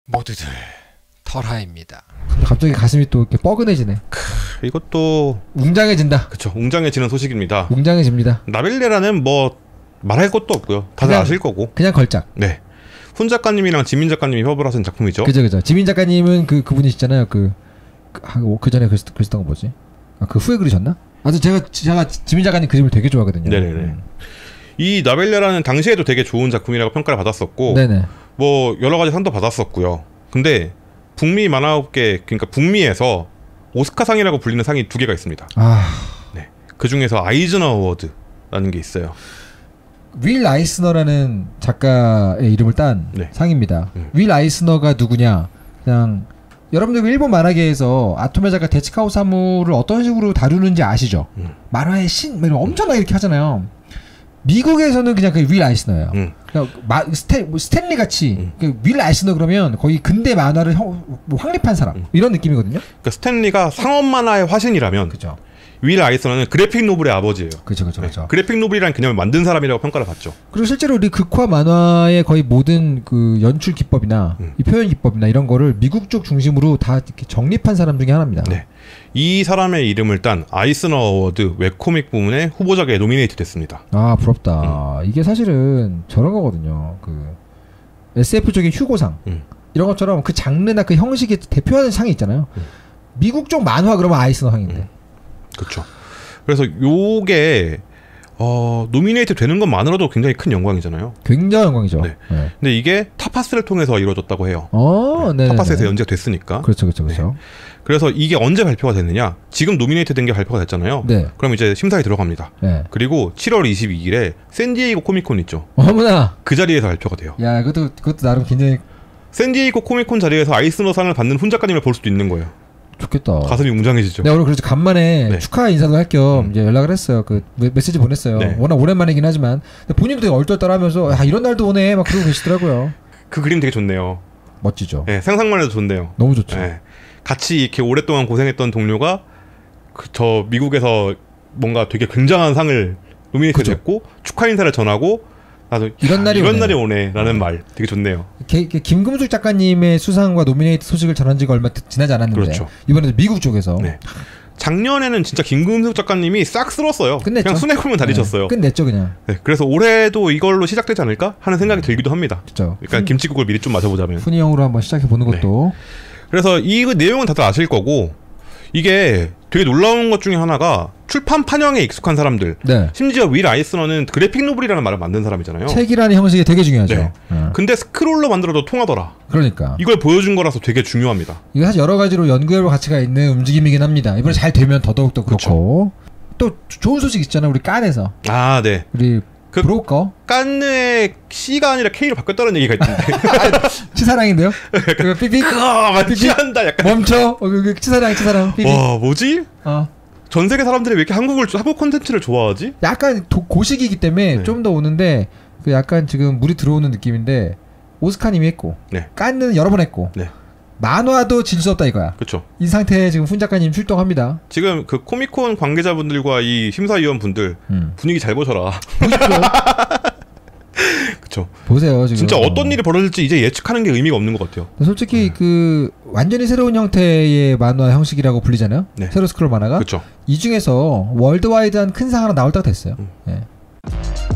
모두들 털하입니다. 갑자기 가슴이 또 이렇게 뻐근해지네. 이것도 웅장해진다. 그쵸, 웅장해지는 소식입니다. 웅장해집니다. 나벨레라는 뭐 말할 것도 없고요. 다들 그냥, 아실 거고. 그냥 걸작. 네. 훈 작가님이랑 지민 작가님이 협업을 하신 작품이죠. 그죠. 지민 작가님은 그분이시잖아요. 그 전에 그렸던 거 뭐지? 그 후에 그리셨나? 제가 지민 작가님 그림을 되게 좋아하거든요. 네네네. 이 나벨레라는 당시에도 되게 좋은 작품이라고 평가를 받았었고, 네네. 뭐 여러 가지 상도 받았었고요. 근데 북미 만화업계, 그러니까 북미에서 오스카상이라고 불리는 상이 두 개가 있습니다. 네. 그 중에서 아이즈너 어워드라는 게 있어요. 윌 아이스너라는 작가의 이름을 딴 상입니다. 윌 아이스너가 누구냐? 그냥 여러분들 일본 만화계에서 아토메 작가 데츠카오 사무를 어떤 식으로 다루는지 아시죠? 만화의 신, 엄청나게 이렇게 하잖아요. 미국에서는 그냥 그 윌 아이스너예요. 스탠리 같이 윌 아이스너 그러면 거의 근대 만화를 확립한 사람 이런 느낌이거든요. 그러니까 스탠리가 상업 만화의 화신이라면, 그죠. 윌 아이스너는 그래픽 노블의 아버지예요. 그렇죠. 네. 그래픽 노블이라는 개념을 만든 사람이라고 평가를 받죠. 그리고 실제로 우리 극화 만화의 거의 모든 그 연출 기법이나 이 표현 기법이나 이런 거를 미국 쪽 중심으로 다 이렇게 정립한 사람 중에 하나입니다. 네. 이 사람의 이름을 딴 아이스너 어워드 웹코믹 부문에 후보작에 노미네이트 됐습니다. 아, 부럽다. 이게 사실은 저런 거거든요. 그 SF 쪽의 휴고상 이런 것처럼 그 장르나 그 형식이 대표하는 상이 있잖아요. 미국 쪽 만화 그러면 아이스너 상인데. 그렇죠. 그래서 요게 노미네이트 되는 것만으로도 굉장히 큰 영광이잖아요. 굉장히 영광이죠. 네. 근데 이게 타파스를 통해서 이루어졌다고 해요. 네. 타파스에서 연재가 됐으니까. 그렇죠. 네. 그래서 이게 언제 발표가 됐느냐? 지금 노미네이트 된 게 발표가 됐잖아요. 네. 그럼 이제 심사에 들어갑니다. 네. 그리고 7월 22일에 샌디에이고 코미콘 있죠. 어머나. 그 자리에서 발표가 돼요. 야, 그것도 나름 굉장히 샌디에이고 코미콘 자리에서 아이스너상을 받는 훈 작가님을 볼 수도 있는 거예요. 좋겠다. 가슴이 웅장해지죠. 내가 오늘 그래서 간만에 축하 인사도 할 겸 이제 연락을 했어요. 그 메시지 보냈어요. 네. 워낙 오랜만이긴 하지만 본인도 되게 얼떨떨하면서 이런 날도 오네 막 그러고 계시더라고요. 그 그림 되게 좋네요. 멋지죠. 네, 상상만 해도 좋네요. 너무 좋죠. 네. 같이 이렇게 오랫동안 고생했던 동료가 저 미국에서 뭔가 되게 굉장한 상을 노미네이트 됐고 축하 인사를 전하고 나도 이런 날이 오네라는 말 되게 좋네요. 김금숙 작가님의 수상과 노미네이트 소식을 전한 지가 얼마 지나지 않았는데 그렇죠. 이번에도 미국 쪽에서 작년에는 진짜 김금숙 작가님이 싹 쓸었어요. 끝냈죠. 그냥 순회콜만 다니셨어요. 끝냈죠 그냥. 네, 그래서 올해도 이걸로 시작되지 않을까 하는 생각이 들기도 합니다. 그렇죠. 그러니까 김치국을 미리 좀 마셔보자면. 훈이형으로 한번 시작해보는 것도. 그래서 이 내용은 다들 아실 거고 이게 되게 놀라운 것 중에 하나가 출판 판형에 익숙한 사람들, 심지어 윌 아이스너는 그래픽 노블이라는 말을 만든 사람이잖아요. 책이라는 형식이 되게 중요하죠. 근데 스크롤로 만들어도 통하더라. 그러니까 이걸 보여준 거라서 되게 중요합니다. 이게 사실 여러 가지로 연구해볼 가치가 있는 움직임이긴 합니다. 이번에 잘 되면 더더욱더 그렇고. 또 좋은 소식 있잖아요. 우리 깐에서. 네. 우리 브로커 깐느의 C가 아니라 K로 바뀌었다는 얘기가 있던데. 치사랑인데요? 삐삐 취한다 약간. 멈춰. 치사랑 삐삐. 와 뭐지? 전 세계 사람들이 왜 이렇게 한국 콘텐츠를 좋아하지? 약간 고식이기 때문에 좀 더 오는데 그 약간 지금 물이 들어오는 느낌인데 오스카님이 했고 깐는 여러 번 했고 만화도 질 수 없다 이거야. 그렇죠. 이 상태에 지금 훈 작가님 출동합니다. 지금 그 코미콘 관계자분들과 이 심사위원분들 분위기 잘 보셔라. 그렇죠. 보세요 지금. 진짜 어떤 일이 벌어질지 이제 예측하는 게 의미가 없는 것 같아요. 솔직히 그 완전히 새로운 형태의 만화 형식이라고 불리잖아요. 세로 스크롤 만화가. 그렇죠. 이 중에서 월드와이드한 큰 상 하나 나올 때가 됐어요.